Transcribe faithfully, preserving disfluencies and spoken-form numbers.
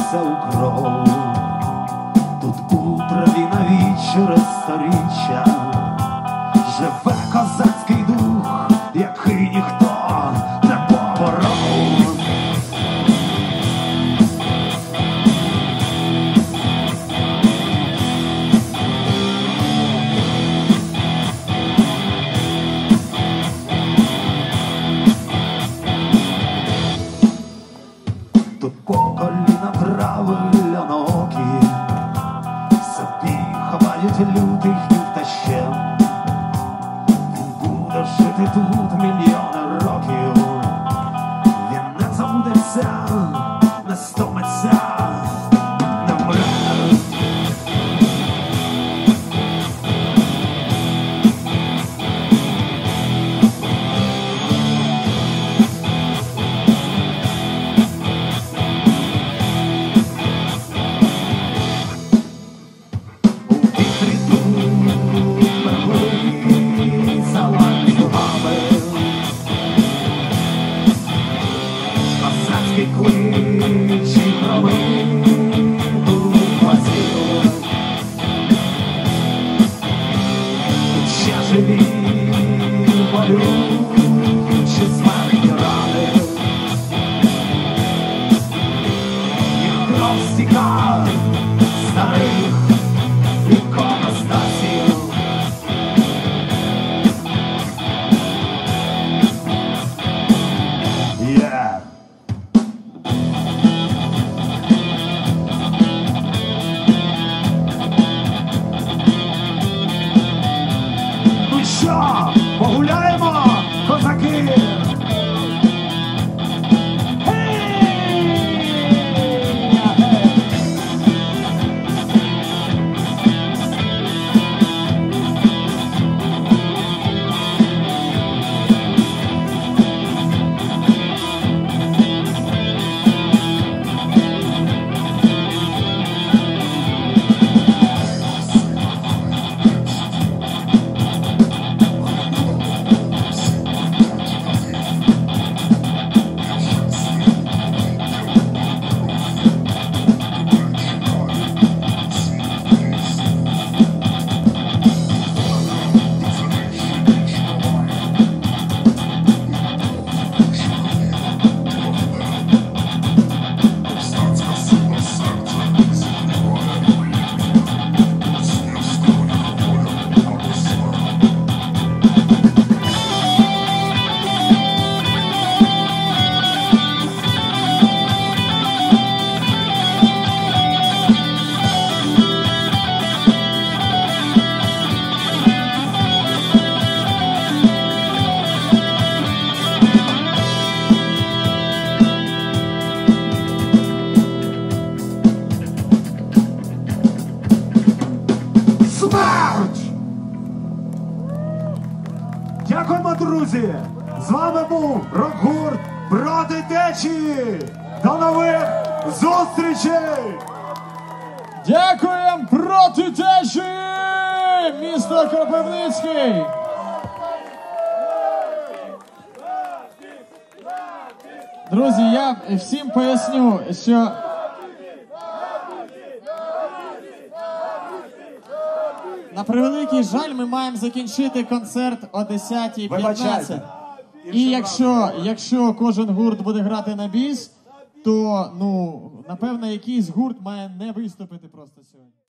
впився у кров. Тут у траві навіче сторіччя живе козацький дух, який ніхто не поборов. Тут по коліна правильно ноги собі ховають лютих нюхтащем. Він буде жити тут мільйони років. Він не забудеться, не стомиться, не вмре. Кличі громи у глазів, тут ще живі болючі смертні рани, їх кров стіка старих іконостасів. Yeah. Що, погуляємо, козаки? Дякуємо, друзі! З вами був рок-гурт «Проти течії». До нових зустрічей! Дякуємо «Проти течії», місто Кропивницький! Друзі, я всім поясню, що на превеликий жаль, ми маємо закінчити концерт о десятій п'ятнадцять. І якщо, якщо кожен гурт буде грати на біс, то, ну, напевно, якийсь гурт має не виступити просто сьогодні.